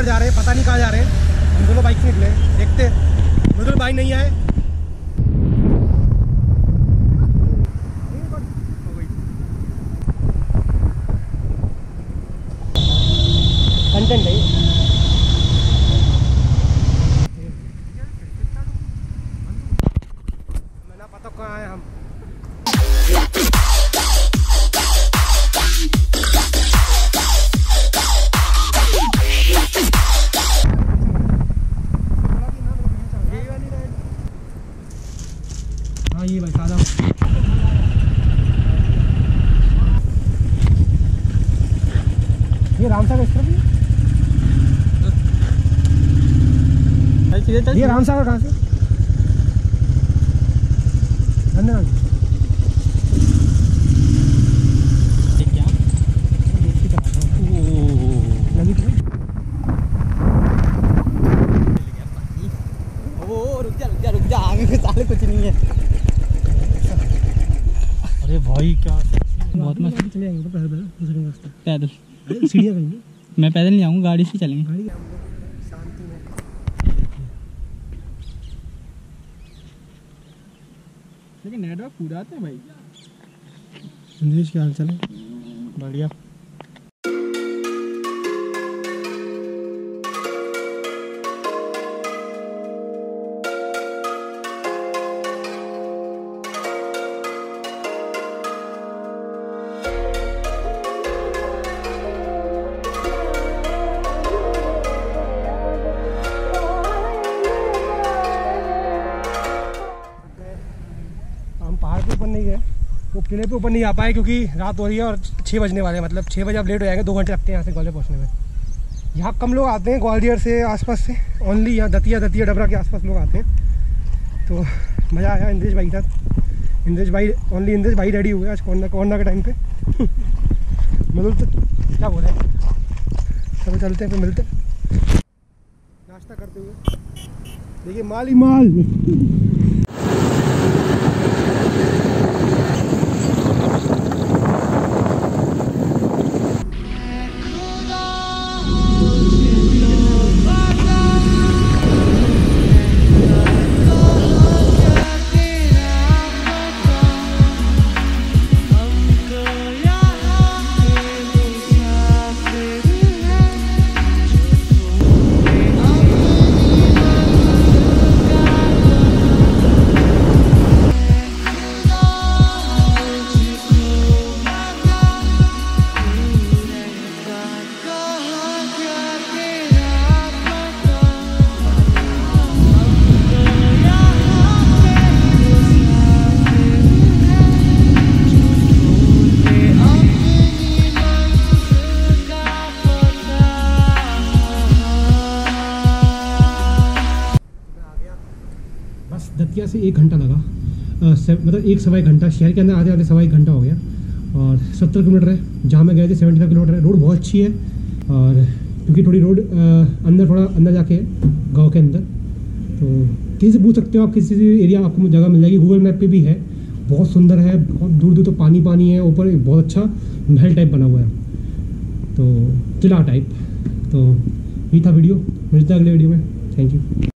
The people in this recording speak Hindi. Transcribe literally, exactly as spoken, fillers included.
जा रहे हैं, पता नहीं कहाँ जा रहे हैं। हम दोनों बाइक से निकले, देखते मृदुल भाई नहीं आए। कंटेंट है मैंने पता कहाँ आए हम। हाँ ये भाई सादा ये रामसागर इस तरफ ये रामसागर कहाँ से धन्यवाद। क्या ओ रुक जा रुक जा रुक जा आगे में साले कुछ नहीं है। अरे भाई क्या बहुत मस्त चले जाएंगे तो पैदल दूसरे रास्ते पैदल सीढ़ियाँ कहीं मैं पैदल नहीं आऊँगा गाड़ी से चलेंगे। गाड़ी शांति में लेकिन नेटवर्क पूरा आता है भाई। संदेश क्या हाल चाल है? बढ़िया। पहाड़ के ऊपर नहीं गए, वो किले पे ऊपर नहीं आ पाए क्योंकि रात हो रही है और छः बजने वाले हैं। मतलब छः बजे आप लेट हो जाएंगे, दो घंटे लगते हैं यहाँ से ग्वालियर पहुँचने में। यहाँ कम लोग आते हैं ग्वालियर से आसपास से, ओनली यहाँ दतिया दतिया डबरा के आसपास लोग आते हैं। तो मज़ा आया इंद्रेश भाई के साथ। इंद्रेश भाई ओनली इंद्रेश भाई रेडी हुए आज कोरोना कोरोना के टाइम पे। मतलब तो क्या बोले, चलो चलते हैं फिर मिलते नाश्ता करते हुए। देखिए माल ही माल। दतिया से एक घंटा लगा, आ, मतलब एक सवा एक घंटा शहर के अंदर आधे आधे सवा एक घंटा हो गया। और सत्तर किलोमीटर है, जहाँ में गए थे सेवेंटी फाइव किलोमीटर है। रोड बहुत अच्छी है और क्योंकि थोड़ी रोड अंदर थोड़ा अंदर जाके है गाँव के अंदर। तो किसी से पूछ सकते हो आप, किसी भी एरिया आपको जगह मिल जाएगी, गूगल मैप पे भी है। बहुत सुंदर है, बहुत दूर दूर तो पानी पानी है, ऊपर बहुत अच्छा महल टाइप बना हुआ है, तो किला टाइप। तो ये था वीडियो, मिलता है अगले वीडियो में। Thank you.